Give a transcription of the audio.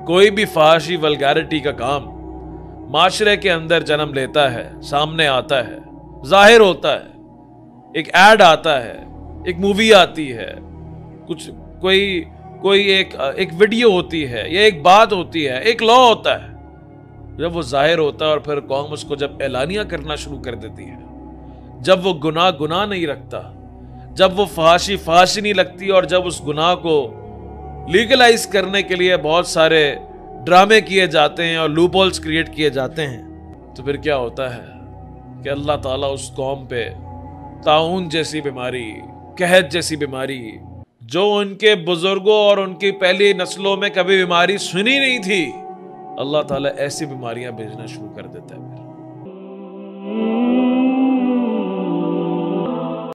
कोई भी फहाशी वल्गैरिटी का काम माशरे के अंदर जन्म लेता है, सामने आता है, जाहिर होता है, एक एड आता है, एक मूवी आती है, कुछ कोई एक वीडियो होती है या एक बात होती है, एक लॉ होता है, जब वो जाहिर होता है और फिर कौम उसको जब एलानिया करना शुरू कर देती है, जब वो गुनाह नहीं रखता, जब वो फहाशी नहीं लगती और जब उस गुनाह को लीगलाइज करने के लिए बहुत सारे ड्रामे किए जाते हैं और लूपहोल्स क्रिएट किए जाते हैं, तो फिर क्या होता है कि अल्लाह ताला उस कौम पे ताउन जैसी बीमारी, कहत जैसी बीमारी, जो उनके बुजुर्गों और उनकी पहली नस्लों में कभी बीमारी सुनी नहीं थी, अल्लाह ताला ऐसी बीमारियां भेजना शुरू कर देता है।